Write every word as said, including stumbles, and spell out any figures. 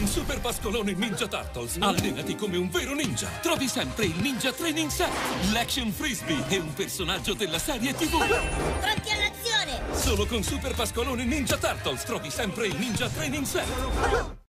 Con Super Pascolone Ninja Turtles allenati come un vero ninja. Trovi sempre il Ninja Training Set, l'Action Frisbee e un personaggio della serie tivù. Pronti all'azione! Solo con Super Pascolone Ninja Turtles trovi sempre il Ninja Training Set.